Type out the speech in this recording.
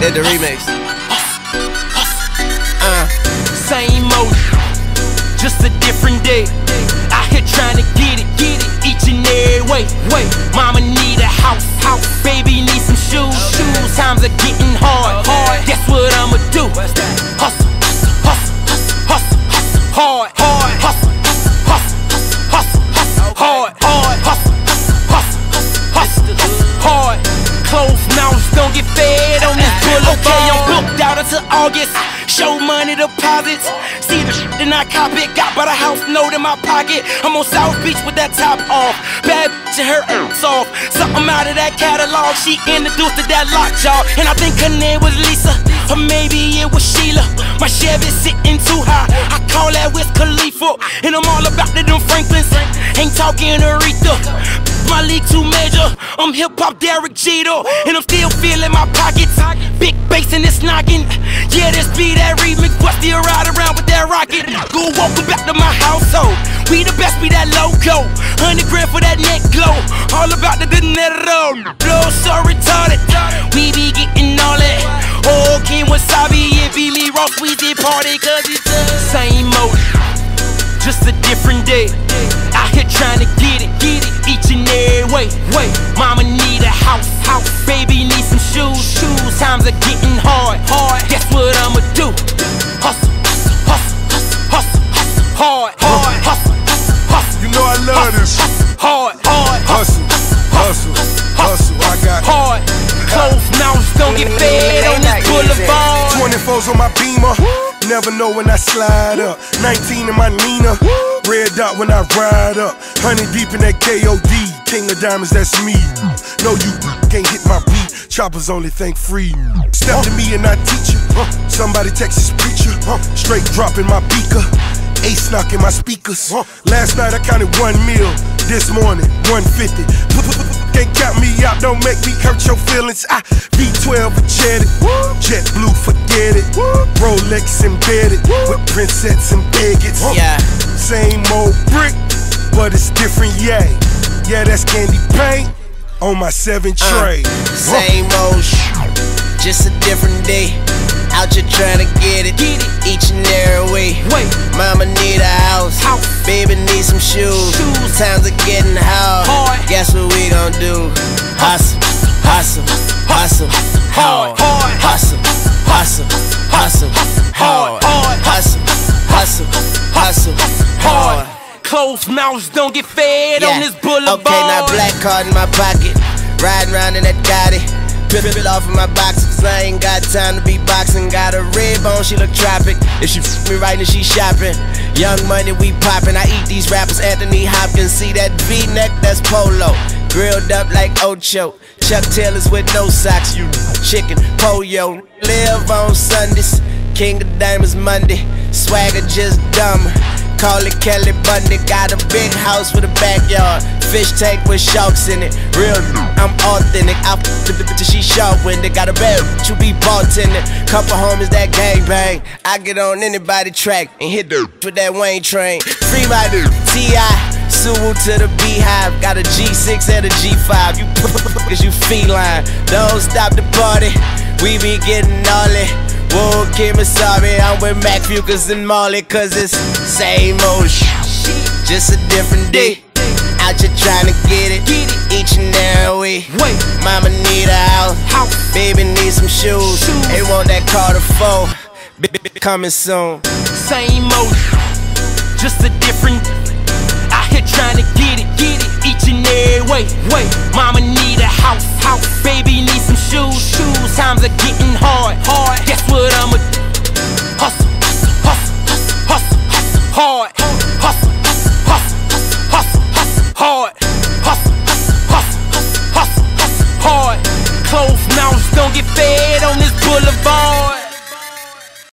like the remix. Same old, just a different day. Out here trying to get it each and every way. Mama need a house, baby need some shoes. Times are getting hard. Guess what I'ma do? Hustle, hard, hustle, hard, hard. Closed mouths don't get fed on this boulevard. Okay, I'm booked out until August. Show money deposits. See the shit and I cop it. Got about a house note in my pocket. I'm on South Beach with that top off. Bad bitch and her ass off. Something out of that catalog. She introduced to that lockjaw. And I think her name was Lisa, or maybe it was Sheila. My Chevy's sitting too high. I call that Wiz Khalifa. And I'm all about the them Franklins. Ain't talking Aretha. My league too major. I'm hip-hop Derek Jeter. And I'm still feeling my pockets. Big bass in this knocking. Yeah, this be that remix, but still ride around with that rocket. Go welcome back to my household. We the best, be that logo. 100 grand for that neck glow. All about the dinero. Blow so retarded. We be getting all that. Oh, King Wasabi and Billy Ross, we did party cause it's the same old, just a different day. Out here trying to get it each and every way. Mama need a house, baby need some shoes. Times are getting hard. Guess what I'ma do? Hustle, hard, hustle. You know I love this. Hard, Hustle. I got hard. Closed mouths don't get fed on this boulevard. 24s on my Beamer. Never know when I slide up. 19 in my Nina. Red dot when I ride up. 100 deep in that KOD. King of diamonds, that's me. No, you can't hit my beat. Choppers only think free. Step to me and I teach you. Somebody Texas preacher. Straight dropping my beaker. Ace knocking my speakers. Last night I counted 1 meal. This morning 150. Can't count me out, don't make me hurt your feelings. I V12 jetted, jet blue, forget it. Rolex embedded with princess and baguettes. Same old brick, but it's different, yeah. Yeah, that's candy paint on my 7 tray. Same old just a different day. Out here trying to get it each and every way. Mama need a house, baby need some shoes. Times are getting hard. Guess what we gon' do? Hustle, hustle, hustle, hard. Hustle, hustle, hustle, hard. Hustle, hustle, hustle, hard. Closed mouths don't get fed on this boulevard. Okay, now black card in my pocket. Riding around in that Gotti. Rip it off of my box, cause I ain't got time to be boxing. Got a red bone, she look tropic. If she me right, then she shopping. Young money, we poppin'. I eat these rappers, Anthony Hopkins. See that V-neck, that's polo. Grilled up like Ocho. Chuck Taylors with no socks. You chicken, pollo. Live on Sundays. King of Diamonds Monday. Swagger just dumber. Call it Kelly Bundy. Got a big house with a backyard. Fish tank with sharks in it. Real, I'm authentic. I f*** the bitch, she sharp-winded. Got a bad to be bartending. Couple homies that gangbang. I get on anybody track and hit the with that Wayne train. Free my dude, T.I. Suwu to the Beehive. Got a G6 and a G5. You cause you feline. Don't stop the party. We be getting all it. Whoa, Kim, sorry, I'm with Mac Fucus and Marley, cause it's same old just a different day. Out here trying to get it each and every way. Mama need a house, baby need some shoes. They want that Carter 4, coming soon. Same old, just a different. Out here trying to get it each and every way. Mama need a house, baby need some shoes. Times are getting hard. Guess what I'ma do? Hustle, hustle, hustle, hard. Hustle, hustle, hustle, hard. Hustle, hustle, hustle, hard. Closed mouths don't get fed on this boulevard.